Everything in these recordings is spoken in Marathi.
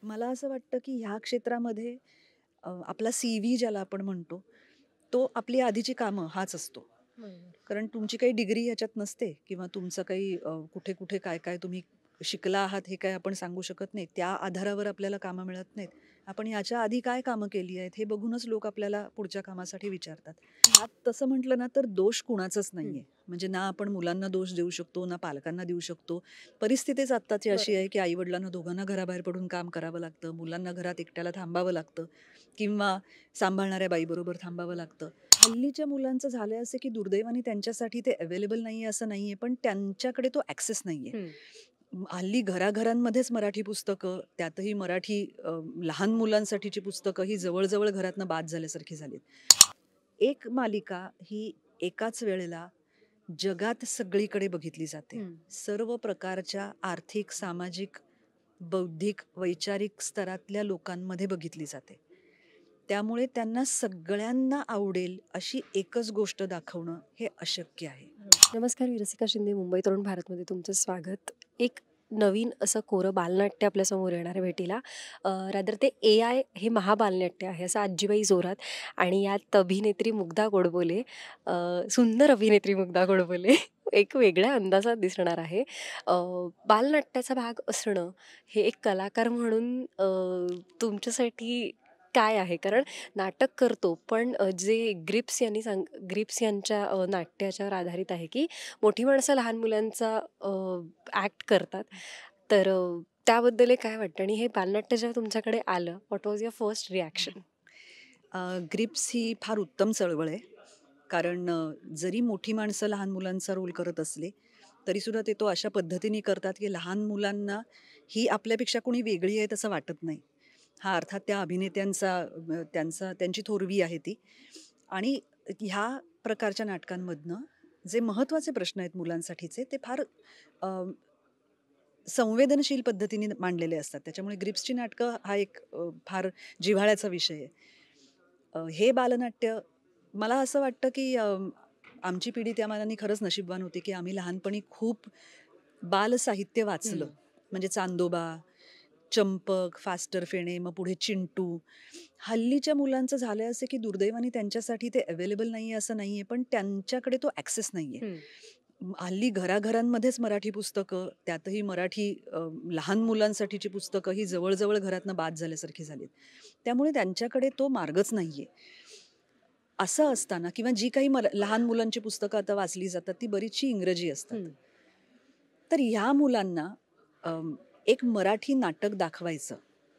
मला असं वाटतं की ह्या क्षेत्रामध्ये आपला सी-व्ही ज्याला आपण म्हणतो, तो आपली आधीची कामं हाच असतो. बरोबर. कारण तुमची काही डिग्री ह्याच्यात नसते किंवा तुमचं काही कुठे-कुठे, काय-काय तुम्ही शिकला आहात हे काही आपण सांगू शकत नाही. त्या आधारावर आपल्याला कामं मिळत नाहीत. आपण याच्या आधी काय कामं केली आहेत हे बघूनच लोक आपल्याला पुढच्या कामासाठी विचारतात. ह्यात तसं म्हटलं ना तर दोष कुणाचाच हं. नाहीये. म्हणजे ना आपण मुलांना दोष देऊ शकतो, ना पालकांना देऊ शकतो. परिस्थितीच आत्ताची अशी बरोबर. आहे की आई-वडिलांना दोघांना घराबाहेर पडून काम करावं लागतं. मुलांना घरात एकट्याला थांबावं लागतं किंवा सांभाळणाऱ्या बाईबरोबर थांबावं लागतं. हल्लीच्या मुलांचं झालंय असं की दुर्दैवाने त्यांच्यासाठी ते अवेलेबल नाहीये असं नाहीये, पण त्यांच्याकडे तो ॲक्सेस नाहीये. हं. हल्ली घराघरांमध्येच मराठी पुस्तकं, त्यातही मराठी लहान मुलांसाठीची पुस्तकं ही जवळ घरातनं बाद झाल्यासारखी झालीत. एक मालिका ही एकाच वेळेला जगात सगळीकडे बघितली जाते. हं. सर्व प्रकारच्या आर्थिक, सामाजिक, बौद्धिक, वैचारिक स्तरातल्या लोकांमध्ये बघितली जाते. त्यामुळे त्यांना सगळ्यांना आवडेल अशी एकच गोष्ट दाखवणं हे अशक्य आहे. नमस्कार, मी रसिका शिंदे. मुंबई तरुण भारतमध्ये तुमचं स्वागत. एक नवीन असं कोरं बालनाट्य आपल्यासमोर येणार आहे भेटीला. रादर ते AI हे महाबालनाट्य आहे, असं आजीबाई जोरात. आणि यात अभिनेत्री मुग्धा गोडबोले, सुंदर अभिनेत्री मुग्धा गोडबोले एक वेगळ्या अंदाजात दिसणार आहे. अ, बालनाट्याचा भाग असणं हे एक कलाकार म्हणून तुमच्यासाठी काय आहे? कारण नाटक करतो, पण जे ग्रिप्स यांच्या नाट्याच्यावर आधारित आहे, की मोठी माणसं लहान मुलांचा ॲक्ट करतात. तर त्याबद्दल हे काय वाटतं? आणि हे बालनाट्य जेव्हा तुमच्याकडे आलं, what was your first reaction? Grips ही फार उत्तम चळवळ आहे. कारण जरी मोठी माणसं लहान मुलांचा रोल करत असले, तरीसुद्धा ते तो अशा पद्धतीने करतात, की लहान मुलांना ही आपल्यापेक्षा कोणी वेगळी आहेत असं वाटत नाही. हा अर्थात त्या अभिनेत्यांचा त्यांची थोरवी आहे ती. आणि ह्या प्रकारच्या नाटकांमधनं जे महत्त्वाचे प्रश्न आहेत मुलांसाठीचे, ते फार अ, संवेदनशील पद्धतीने मांडलेले असतात. त्याच्यामुळे ग्रिप्सची नाटकं हा एक फार जिव्हाळ्याचा विषय आहे. हे बालनाट्य मला असं वाटतं, की आमची पिढी त्या मानाने खरंच नशीबवान होती, की आम्ही लहानपणी खूप बालसाहित्य वाचलं. हं. म्हणजे चांदोबा, चंपक, फास्टर फेणे, मग पुढे चिंटू. हल्लीच्या मुलांचं झालंय असं, की दुर्दैवाने त्यांच्यासाठी ते अवेलेबल नाहीये असं नाहीये, पण त्यांच्याकडे तो ॲक्सेस नाहीये. हं. हल्ली घराघरांमध्येच मराठी पुस्तकं, त्यातही मराठी लहान मुलांसाठीची पुस्तकं ही जवळ घरातनं बाद झाल्यासारखी झालीत. त्यामुळे त्यांच्याकडे तो मार्गच नाहीये. असं असताना किंवा जी काही लहान मुलांची पुस्तकं आता वाचली जातात, ती बरीचशी इंग्रजी असतात. हं. तर ह्या मुलांना एक मराठी नाटक दाखवायचं,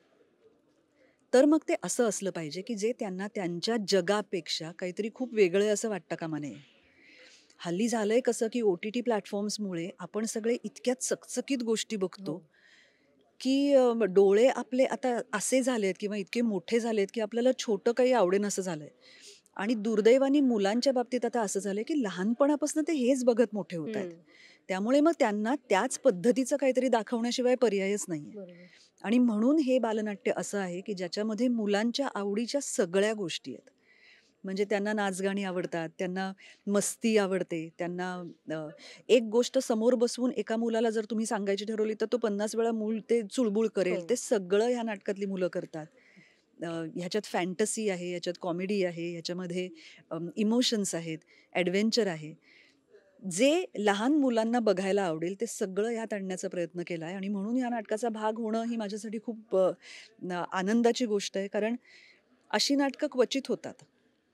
तर मग ते असं असलं पाहिजे, की जे त्यांना त्यांच्या जगापेक्षा काहीतरी खूप वेगळं आहे असं वाटता कामा नये. हल्ली झालंय कसं, की ओ-टी-टी प्लॅटफॉर्म्समुळे आपण सगळे इतक्या चकचकीत गोष्टी हो. बघतो, की डोळे आपले आता असे झालेत किंवा इतके मोठे झालेत, की आपल्याला छोटं काही आवडेनासं झालंय. आणि दुर्दैवाने मुलांच्या बाबतीत आता असं झालंय, की लहानपणापासून ते हेच बघत मोठे होतायत. हं. त्यामुळे मग त्यांना त्याच पद्धतीचं काहीतरी दाखवण्याशिवाय पर्यायच नाहीये. बरोबर. आणि म्हणून हे बालनाट्य असं आहे, की ज्याच्यामध्ये मुलांच्या आवडीच्या सगळ्या गोष्टी आहेत. म्हणजे त्यांना नाचगाणी आवडतात, त्यांना मस्ती आवडते, त्यांना अ, एक गोष्ट समोर बसवून एका मुलाला जर तुम्ही सांगायची ठरवली, तर तो 50 वेळा मूल ते चुळबुळ हो. करेल. ते सगळं ह्या नाटकातली मुलं करतात. ह्याच्यात फॅन्टसी आहे, ह्याच्यात कॉमेडी आहे, ह्याच्यामध्ये इमोशन्स आहेत, एडव्हेंचर आहे. जे लहान मुलांना बघायला आवडेल, ते सगळं ह्यात आणण्याचा प्रयत्न केला आहे आणि म्हणून या नाटकाचा भाग होणं ही माझ्यासाठी खूप आनंदाची गोष्ट आहे. कारण अशी नाटकं क्वचित होतात.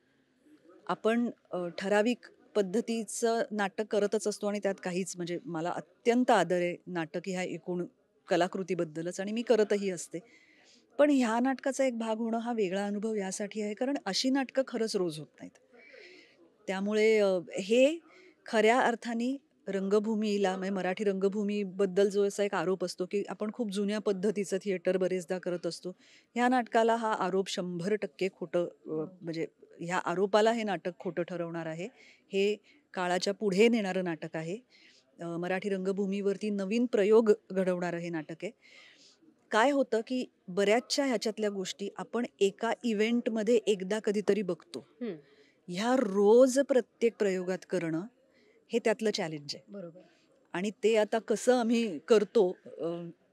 आपण ठराविक पद्धतीचं नाटक करतच असतो आणि त्यात काहीच म्हणजे मला अत्यंत आदर आहे नाटक ह्या एकूण कलाकृतीबद्दलच आणि मी करतही असते. पण ह्या नाटकाचा एक भाग होणं हा वेगळा अनुभव यासाठी आहे कारण अशी नाटकं खरंच रोज होत नाहीत. त्यामुळे हे खऱ्या अर्थाने रंगभूमीला म्हणजे मराठी रंगभूमीबद्दल जो असा एक आरोप असतो, की आपण खूप जुन्या पद्धतीचं थिएटर बरेचदा करत असतो. ह्या नाटकाला हा आरोप 100% खोटं म्हणजे ह्या आरोपाला हे नाटक खोटं ठरवणार आहे. हे काळाच्या पुढे नेणारं नाटक आहे. मराठी रंगभूमीवरती नवीन प्रयोग घडवणारं हे नाटक आहे. काय होतं, की बऱ्याचशा ह्याच्यातल्या गोष्टी आपण एका इव्हेंटमध्ये एकदा कधीतरी बघतो. हं. ह्या रोज प्रत्येक प्रयोगात करणं, हे त्यातलं चॅलेंज आहे. बरोबर. आणि ते आता कसं आम्ही करतो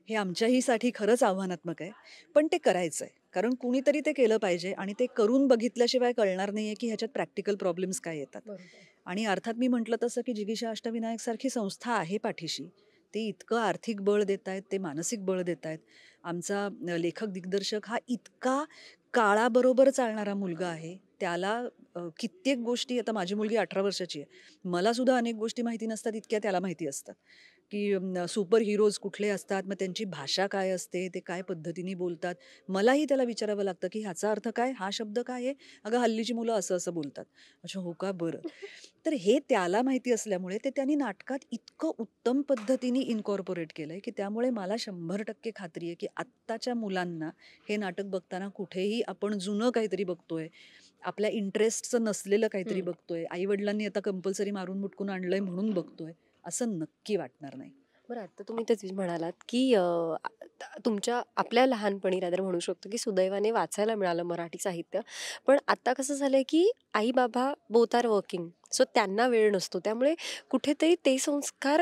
हे आमच्याहीसाठी खरंच आव्हानात्मक आहे. पण ते करायचं आहे. कारण कुणीतरी ते केलं पाहिजे आणि ते करून बघितल्याशिवाय कळणार नाहीये, की ह्याच्यात प्रॅक्टिकल प्रॉब्लेम्स काय येतात. बरोबर. आणि अर्थात मी म्हटलं तसं, की जिगीषा अष्टविनायक सारखी संस्था आहे पाठीशी. ते इतकं आर्थिक बळ देतायत, ते मानसिक बळ देतायत. आमचा लेखक दिग्दर्शक हा इतका काळाबरोबर चालणारा मुलगा आहे. त्याला कित्येक गोष्टी आता माझी मुलगी 18 वर्षाची आहे. मला सुद्धा अनेक गोष्टी माहिती नसतात, इतक्या त्याला माहिती असतात. की सुपर हिरोज कुठले असतात, मग त्यांची भाषा काय असते, ते काय पद्धतीने बोलतात. मलाही त्याला विचारावं लागतं, की ह्याचा अर्थ काय? हा शब्द काय आहे? अगं हल्लीची मुलं असं-असं बोलतात. अच्छा हो का? बरं. तर हे त्याला माहिती असल्यामुळे ते त्यांनी नाटकात इतकं उत्तम पद्धतीने इन्कॉर्पोरेट केलंय, की त्यामुळे मला 100% खात्री आहे, की आत्ताच्या मुलांना हे नाटक बघताना कुठेही आपण जुनं काहीतरी बघतोय, आपल्या इंटरेस्टचं नसलेलं काहीतरी हं. बघतोय, आई-वडिलांनी आता कंपल्सरी मारून मुटकून आणलंय म्हणून बघतोय, असं नक्की वाटणार नाही. बरं आता तुम्ही तेच म्हणालात, की तुमच्या आपल्या लहानपणी रादर म्हणू शकतो, की सुदैवाने वाचायला मिळालं मराठी साहित्य. पण आता कसं झालंय, की आई-बाबा बोथ आर वर्किंग. सो त्यांना वेळ नसतो. त्यामुळे कुठेतरी ते संस्कार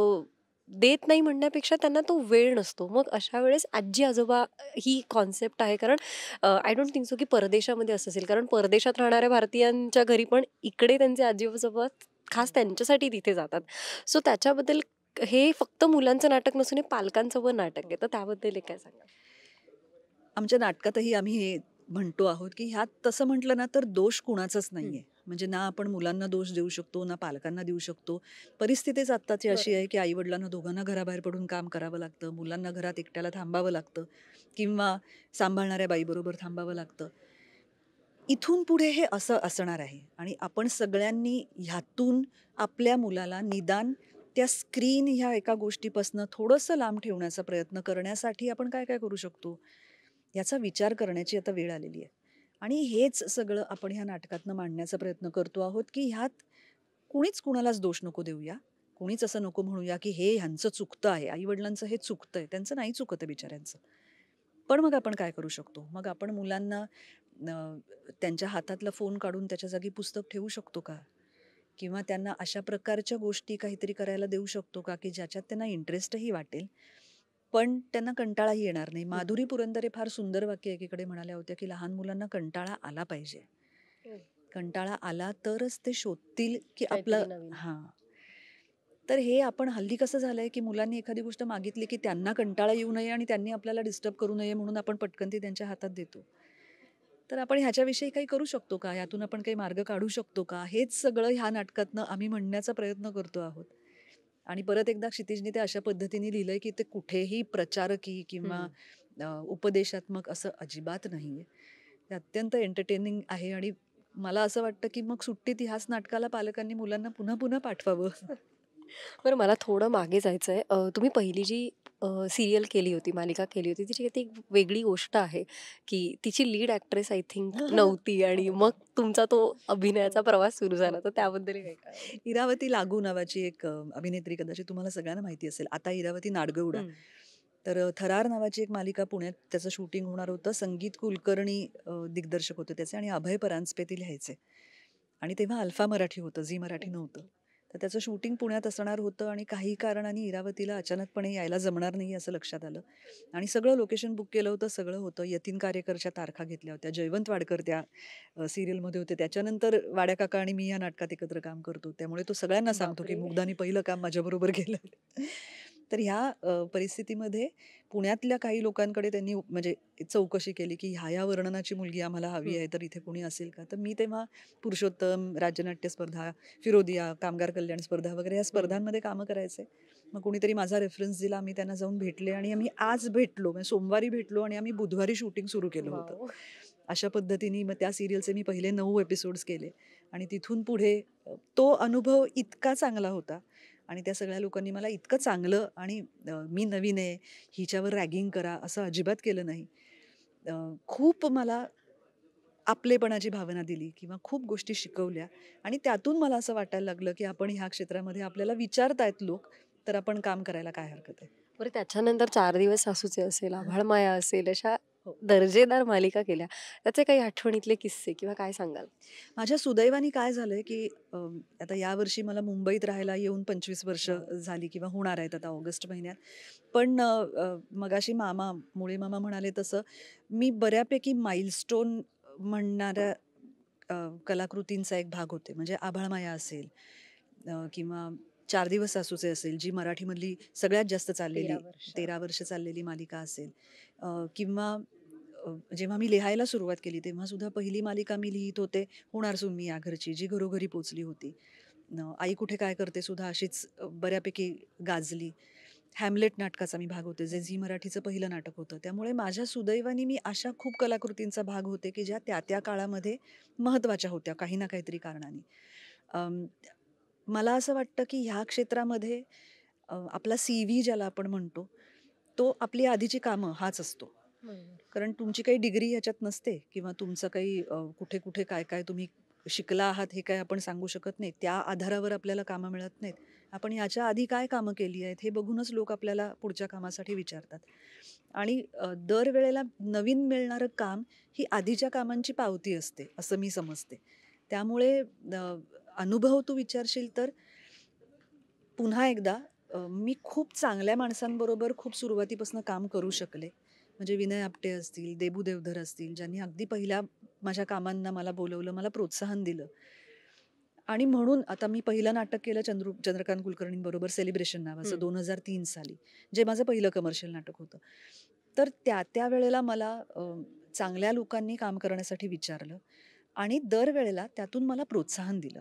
देत नाही म्हणण्यापेक्षा त्यांना तो वेळ नसतो. मग अशा वेळेस आजी-आजोबा ही कॉन्सेप्ट आहे. कारण आय डोंट थिंक सो, की परदेशामध्ये असं असेल. कारण परदेशात राहणाऱ्या भारतीयांच्या घरी पण इकडे त्यांचे आजी-आजोबा खास त्यांच्यासाठी तिथे जातात. सो त्याच्याबद्दल हे फक्त मुलांचं नाटक नसून हे पालकांचं पण नाटक आहे. तर त्याबद्दल एक काय सांगाल? आमच्या नाटकातही आम्ही हे म्हणतो आहोत, की ह्यात तसं म्हटलं ना तर दोष कुणाचाच हं. नाहीये. म्हणजे ना आपण मुलांना दोष देऊ शकतो, ना पालकांना देऊ शकतो. परिस्थितीच आत्ताची अशी बरोबर. आहे, की आई-वडिलांना दोघांना घराबाहेर पडून काम करावं लागतं. मुलांना घरात एकट्याला थांबावं लागतं किंवा सांभाळणाऱ्या बाईबरोबर थांबावं लागतं. इथून पुढे हे असं असणार आहे आणि आपण सगळ्यांनी ह्यातून आपल्या मुलाला निदान त्या स्क्रीन ह्या एका गोष्टीपासून थोडंसं लांब ठेवण्याचा प्रयत्न करण्यासाठी आपण काय काय करू शकतो याचा विचार करण्याची आता वेळ आलेली आहे. आणि हेच सगळं आपण ह्या नाटकातनं मांडण्याचा प्रयत्न करतो आहोत, की ह्यात कुणीच कुणालाच दोष नको देऊया. कुणीच असं नको म्हणूया, की हे ह्यांचं चुकतं आहे. आई-वडिलांचं हे चुकतंय. त्यांचं नाही चुकत आहे बिचाऱ्यांचं. पण मग आपण काय करू शकतो? मग आपण मुलांना त्यांच्या हातातला फोन काढून त्याच्या जागी पुस्तक ठेवू शकतो का? किंवा त्यांना अशा प्रकारच्या गोष्टी काहीतरी करायला देऊ शकतो का, की ज्याच्यात त्यांना इंटरेस्टही वाटेल, पण त्यांना कंटाळाही येणार नाही. हं. माधुरी पुरंदरे फार सुंदर वाक्य एकीकडे म्हणाल्या होत्या, की लहान मुलांना कंटाळा आला पाहिजे. हं. कंटाळा आला तरच ते शोधतील, की आपलं काहीतरी नवीन. हां. तर हे आपण हल्ली कसं झालंय, की मुलांनी एखादी गोष्ट मागितली, की त्यांना कंटाळा येऊ नये आणि त्यांनी आपल्याला डिस्टर्ब करू नये म्हणून आपण पटकन ती त्यांच्या हातात देतो. तर आपण ह्याच्याविषयी काही करू शकतो का? यातून आपण काही मार्ग काढू शकतो का? हेच सगळं ह्या नाटकातनं आम्ही म्हणण्याचा प्रयत्न करतो आहोत. आणि परत एकदा क्षितिजने ते अशा पद्धतीने लिहिलंय, की ते कुठेही प्रचारकी किंवा हं. उपदेशात्मक असं अजिबात नाहीये. ते अत्यंत एंटरटेनिंग आहे आणि मला असं वाटतं, की मग सुट्टीत ह्याच नाटकाला पालकांनी मुलांना पुन्हा-पुन्हा पाठवावं. बरं मला थोडं मागे जायचंय. तुम्ही पहिली जी सीरियल केली होती, मालिका केली होती, तिची ती एक वेगळी गोष्ट आहे, की तिची लीड एक्ट्रेस आय थिंक नव्हती आणि हो, मग तुमचा तो हो, अभिनयाचा प्रवास सुरू हो, झाला. तर हो. त्याबद्दल काय काय आवडेल? इरावती लागू नावाची एक अभिनेत्री कदाचित तुम्हाला सगळ्यांना माहिती असेल. आता इरावती नाडगौडा. हं. तर थरार नावाची एक मालिका पुण्यात त्याचं शूटिंग होणार होतं. संगीत कुलकर्णी दिग्दर्शक होते त्याचे आणि अभय परांजपे ते लिहायचे. आणि तेव्हा अल्फा मराठी होतं, झी मराठी नव्हतं. ओके. तर त्याचं शूटिंग पुण्यात असणार होतं आणि काही कारणाने इरावतीला अचानकपणे यायला जमणार नाही असं लक्षात आलं. आणि सगळं लोकेशन बुक केलं होतं, सगळं होतं. यतीन कार्यकरच्या तारखा घेतल्या होत्या. जयवंत वाडकर त्या सीरियलमध्ये होते. त्याच्यानंतर वाड्या काका आणि मी या नाटकात एकत्र काम करतो. त्यामुळे तो सगळ्यांना सांगतो, की बापरे! मुग्धाने पहिलं काम माझ्याबरोबर केलं. तर ह्या परिस्थितीमध्ये पुण्यातल्या काही लोकांकडे त्यांनी म्हणजे चौकशी केली, की ह्या-ह्या वर्णनाची मुलगी आम्हाला हवी हं. आहे, तर इथे कोणी असेल का? तर मी तेव्हा पुरुषोत्तम, राज्यनाट्य स्पर्धा, फिरोदिया, कामगार कल्याण स्पर्धा वगैरे या हं. स्पर्धांमध्ये कामं करायचे. मग कोणीतरी माझा रेफरन्स दिला. आम्ही त्यांना जाऊन भेटले आणि आम्ही आज भेटलो. म्हणजे सोमवारी भेटलो आणि आम्ही बुधवारी शूटिंग सुरू केलं होतं. वॉव! अशा पद्धतीने मग त्या सीरियलचे मी पहिले 9 एपिसोड्स केले आणि तिथून पुढे तो अनुभव इतका चांगला होता आणि त्या सगळ्या लोकांनी मला इतकं चांगलं आणि मी नवीन आहे, हिच्यावर रॅगिंग करा असं अजिबात केलं नाही. खूप मला आपलेपणाची भावना दिली किंवा खूप गोष्टी शिकवल्या आणि त्यातून मला असं वाटायला लागलं, की आपण ह्या क्षेत्रामध्ये आपल्याला विचारतायत लोक, तर आपण काम करायला काय हरकत आहे? बरं त्याच्यानंतर 4 दिवस सासूचे असेल, आभाळमाया असेल, अशा हो. दर्जेदार मालिका केल्या. त्याचे काही आठवणीतले किस्से किंवा काय सांगाल? माझ्या सुदैवाने काय झालंय, की आता यावर्षी मला मुंबईत राहायला येऊन 25 वर्ष वाह! झाली किंवा होणार आहेत आता ऑगस्ट महिन्यात. पण मगाशी मुळे मामा म्हणाले तसं मी बऱ्यापैकी माइलस्टोन म्हणणाऱ्या कलाकृतींचा एक भाग होते. म्हणजे आभाळमाया असेल किंवा 4 दिवस सासूचे असेल, जी मराठीमधली सगळ्यात जास्त 13 चाललेली वर्ष. 13 वर्ष चाललेली मालिका असेल किंवा जेव्हा मी लिहायला सुरुवात केली तेव्हा सुद्धा पहिली मालिका मी लिहित होते, होणार सून मी या घरची, जी घरोघरी पोचली होती. आई कुठे काय करते सुद्धा अशीच बऱ्यापैकी गाजली. हॅम्लेट नाटकाचा मी भाग होते, जे झी मराठीचं पहिलं नाटक होतं. त्यामुळे माझ्या सुदैवाने मी अशा खूप कलाकृतींचा भाग होते, की ज्या त्या-त्या काळामध्ये महत्त्वाच्या होत्या काही ना काहीतरी कारणाने. अं, मला असं वाटतं, की ह्या क्षेत्रामध्ये आपला सी-व्ही ज्याला आपण म्हणतो, तो आपली आधीची कामं हाच असतो. बरोबर. कारण तुमची काही डिग्री ह्याच्यात नसते किंवा तुमचं काही कुठे-कुठे, काय-काय तुम्ही शिकला आहात हे काही आपण सांगू शकत नाही. त्या आधारावर आपल्याला कामं मिळत नाहीत. आपण याच्या आधी काय कामं केली आहेत हे बघूनच लोक आपल्याला पुढच्या कामासाठी विचारतात. आणि दरवेळेला नवीन मिळणारं काम ही आधीच्या कामांची पावती असते, असं मी समजते. त्यामुळे अनुभव तू विचारशील तर पुन्हा एकदा मी खूप चांगल्या माणसांबरोबर खूप सुरुवातीपासून काम करू शकले. म्हणजे विनय आपटे असतील, देबू देवधर असतील, ज्यांनी अगदी पहिल्या माझ्या कामांना मला बोलवलं, मला प्रोत्साहन दिलं. आणि म्हणून आता मी पहिलं नाटक केलं चंद्रकांत कुलकर्णींबरोबर सेलिब्रेशन नावाचं हं. 2003 साली, जे माझं पहिलं कमर्शियल नाटक होतं. तर त्या वेळेला मला चांगल्या लोकांनी काम करण्यासाठी विचारलं आणि दरवेळेला त्यातून मला प्रोत्साहन दिलं.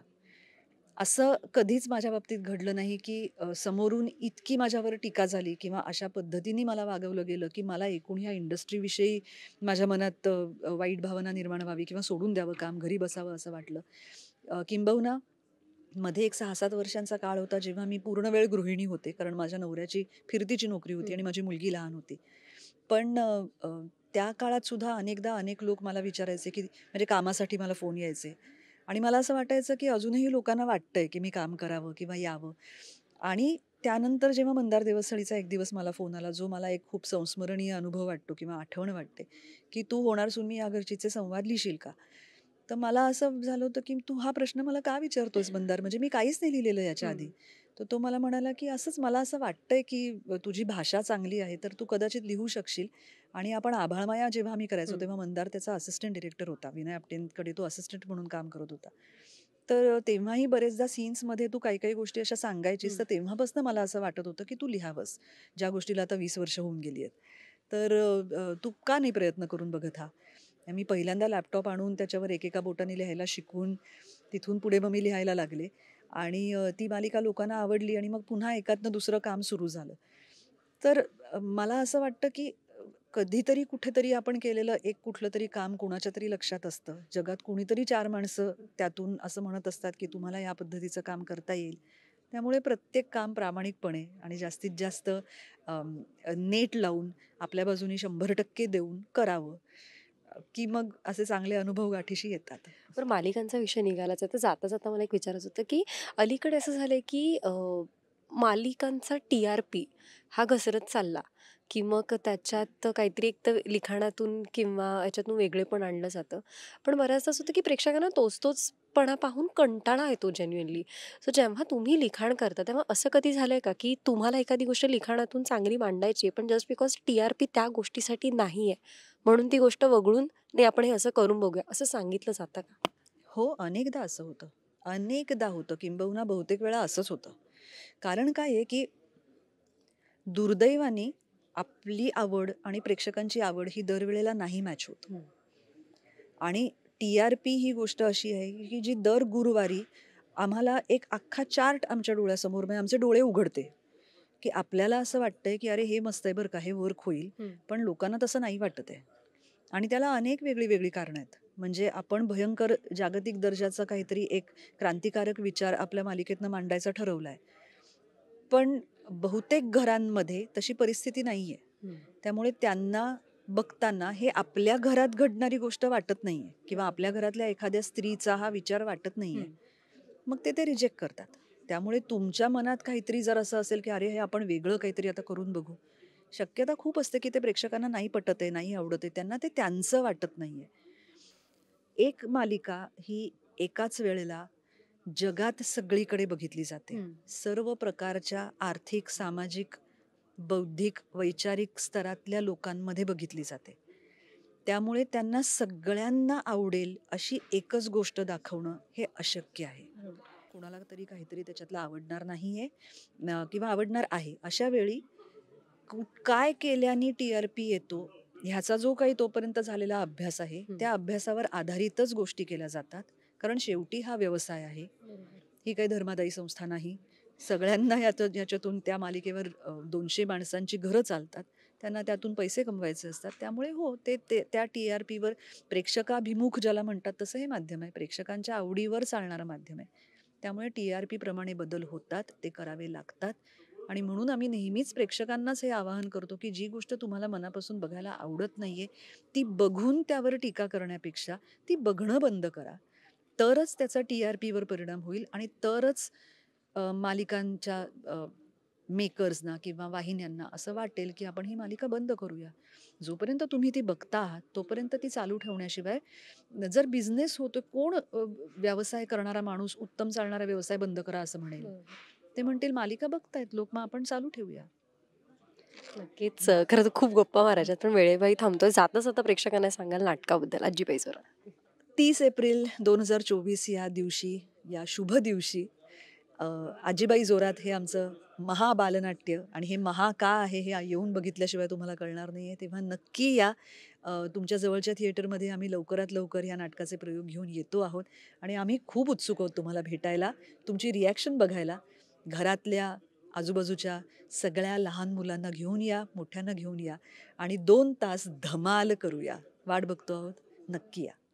असं कधीच माझ्या बाबतीत घडलं नाही, की समोरून इतकी माझ्यावर टीका झाली किंवा अशा पद्धतीने मला वागवलं गेलं, की मला एकूण ह्या इंडस्ट्रीविषयी माझ्या मनात वाईट भावना निर्माण व्हावी किंवा सोडून द्यावं काम, घरी बसावं असं वाटलं. किंबहुना मध्ये एक 6-7 वर्षांचा काळ होता, जेव्हा मी पूर्ण वेळ गृहिणी होते. कारण माझ्या नवऱ्याची फिरतीची नोकरी होती हं. आणि माझी मुलगी लहान होती. पण त्या काळात सुद्धा अनेकदा अनेक लोक मला विचारायचे, की म्हणजे कामासाठी मला फोन यायचे आणि मला असं वाटायचं, की अजूनही लोकांना वाटतंय, की मी काम करावं किंवा यावं. आणि त्यानंतर जेव्हा मंदार देवस्थळीचा एक दिवस मला फोन आला, जो मला एक खूप संस्मरणीय अनुभव वाटतो किंवा आठवण वाटते, की "तू होणार सून मी या घरचीचे संवाद लिहिशील का?" तर मला असं झालं होतं, की "तू हा प्रश्न मला का विचारतोयस मंदार? म्हणजे मी काहीच नाही लिहिलेलं याच्या हं. आधी." तर तो मला म्हणाला, की "असंच मला असं वाटतंय, की तुझी भाषा चांगली आहे, तर तू कदाचित लिहू शकशील." आणि आपण आभाळमाया जेव्हा आम्ही करायचो, हं. तेव्हा मंदार त्याचा असिस्टंट डायरेक्टर होता. विनय आपटेंकडे तो असिस्टंट म्हणून काम करत होता. तर तेव्हाही बरेचदा सीन्समध्ये तू काही-काही गोष्टी अशा सांगायचीस, हं. तर तेव्हापासून मला असं वाटत होतं, की तू लिहावंस, ज्या गोष्टीला आता 20 वर्ष होऊन गेली आहेत. तर तू का नाही प्रयत्न करून बघत हा? मी पहिल्यांदा लॅपटॉप आणून त्याच्यावर एकेका बोटाने लिहायला शिकून, तिथून पुढे मग मी लिहायला लागले आणि ती मालिका लोकांना आवडली आणि मग पुन्हा एकातनं दुसरं काम सुरू झालं. तर मला असं वाटतं, की कधीतरी कुठेतरी आपण केलेलं एक कुठलं तरी काम कोणाच्या तरी लक्षात असतं. जगात कोणीतरी 4 माणसं त्यातून असं म्हणत असतात, की तुम्हाला या पद्धतीचं काम करता येईल. त्यामुळे प्रत्येक काम प्रामाणिकपणे आणि जास्तीत जास्त नेट लावून आपल्या बाजूनी 100% देऊन करावं. की मग असे चांगले अनुभव गाठीशी येतात. बरं मालिकांचा विषय निघालाच आहे, तर जाता-जाता मला एक विचारायचं होतं, की अलीकडे असं झालंय, की मालिकांचा टी-आर-पी हा घसरत चालला, की मग त्याच्यात काहीतरी एक तर लिखाणातून किंवा याच्यातून वेगळेपण आणलं जातं. पण बऱ्याचदा असं होतं, की प्रेक्षकांना तोच-तोचपणा पाहून कंटाळा येतो जेन्युइनली. सो जेव्हा तुम्ही लिखाण करता, तेव्हा असं कधी झालंय का, की तुम्हाला एखादी गोष्ट लिखाणातून चांगली मांडायची आहे, पण जस्ट बिकॉज टी-आर-पी त्या गोष्टीसाठी नाहीये, म्हणून ती गोष्ट वगळून नाही आपण हे असं करून बघूया, असं सांगितलं जातं का? हो, अनेकदा असं होतं. अनेकदा होतं किंबहुना बहुतेक वेळा असंच होतं. कारण काय आहे, की दुर्दैवाने आपली आवड आणि प्रेक्षकांची आवड ही दरवेळेला नाही मॅच होत. हं. आणि टी-आर-पी ही गोष्ट अशी आहे, की जी दर गुरुवारी आम्हाला एक अख्खा चार्ट आमच्या डोळ्यासमोर म्हणजे आमचे डोळे उघडते, की आपल्याला असं वाटतंय, की "अरे, हे मस्त आहे बरं का, हे वर्क होईल." हं. पण लोकांना तसं नाही वाटत आहे. आणि त्याला अनेक वेगळी-वेगळी कारणं आहेत. म्हणजे आपण भयंकर जागतिक दर्जाचा काहीतरी एक क्रांतिकारक विचार आपल्या मालिकेतनं मांडायचा ठरवलाय. पण बहुतेक घरांमध्ये तशी परिस्थिती नाहीये. हं. त्यामुळे त्यांना बघताना हे आपल्या घरात घडणारी गोष्ट वाटत नाहीये किंवा आपल्या बरोबर. घरातल्या एखाद्या स्त्रीचा हा विचार वाटत नाहीये. हं. मग ते रिजेक्ट करतात. त्यामुळे तुमच्या मनात काहीतरी जर असं असेल, की "अरे, हे आपण वेगळं काहीतरी आता करून बघू." शक्यता खूप असते की ते प्रेक्षकांना नाही पटत आहे, नाही आवडत आहे. त्यांना ते त्यांचं वाटत नाहीये. एक मालिका ही एकाच वेळेला जगात सगळीकडे बघितली जाते. हं. सर्व प्रकारच्या आर्थिक, सामाजिक, बौद्धिक, वैचारिक स्तरातल्या लोकांमध्ये बघितली जाते. त्यामुळे त्यांना सगळ्यांना आवडेल अशी एकच गोष्ट दाखवणं हे अशक्य आहे. बरोबर. कोणाला तरी काहीतरी त्याच्यातलं आवडणार नाहीये किंवा आवडणार आहे. अशा वेळी काय केल्याने टी-आर-पी येतो, ह्याचा जो काही तोपर्यंत झालेला अभ्यास आहे, हं. त्या अभ्यासावर आधारितच गोष्टी केल्या जातात. कारण शेवटी हा व्यवसाय आहे. बरोबर. ही काही धर्मादायी संस्था नाही. सगळ्यांना ह्याच्यातून त्या मालिकेवर 200 माणसांची घरं चालतात. त्यांना त्यातून पैसे कमवायचे असतात. त्यामुळे हो, ते ते त्या टी-आर-पीवर प्रेक्षकाभिमुख ज्याला म्हणतात तसं हे माध्यम आहे. प्रेक्षकांच्या आवडीवर चालणारं माध्यम आहे. त्यामुळे टी-आर-पी प्रमाणे बदल होतात, ते करावे लागतात. आणि म्हणून आम्ही नेहमीच प्रेक्षकांनाच हे आवाहन करतो, की जी गोष्ट तुम्हाला मनापासून बघायला आवडत नाहीये, ती बघून त्यावर टीका करण्यापेक्षा ती बघणं बंद करा. तरच त्याचा टी-आर-पीवर परिणाम होईल आणि तरच मालिकांच्या मेकर्सना किंवा वाहिन्यांना असं वाटेल, की आपण ही मालिका बंद करूया. जोपर्यंत तुम्ही ती बघता आहात, तोपर्यंत ती चालू ठेवण्याशिवाय जर बिझनेस होतोय, कोण व्यवसाय करणारा माणूस उत्तम चालणारा व्यवसाय बंद करा असं म्हणेल? बरोबर. ते म्हणतील मालिका बघतायत लोक, मग आपण चालू ठेवूया. नक्कीच. खरं तर खूप गप्पा मारायच्यात, पण वेळेपायी थांबतोय. जाता-जाता प्रेक्षकांना सांगाल नाटकाबद्दल आजीबाई जोरात? 30 एप्रिल 2024 या दिवशी, या शुभ दिवशी अ, आजीबाई जोरात हे आमचं महाबालनाट्य आणि हे महा का आहे हे येऊन बघितल्याशिवाय तुम्हाला कळणार नाहीये. तेव्हा नक्की या. तुमच्या जवळच्या थिएटरमध्ये आम्ही लवकरात लवकर या नाटकाचे प्रयोग घेऊन येतो आहोत आणि आम्ही खूप उत्सुक आहोत तुम्हाला भेटायला, तुमची रिॲक्शन बघायला. घरातल्या, आजूबाजूच्या सगळ्या लहान मुलांना घेऊन या, मोठ्यांना घेऊन या आणि 2 तास धमाल करूया. वाट बघतो आहोत. नक्की या.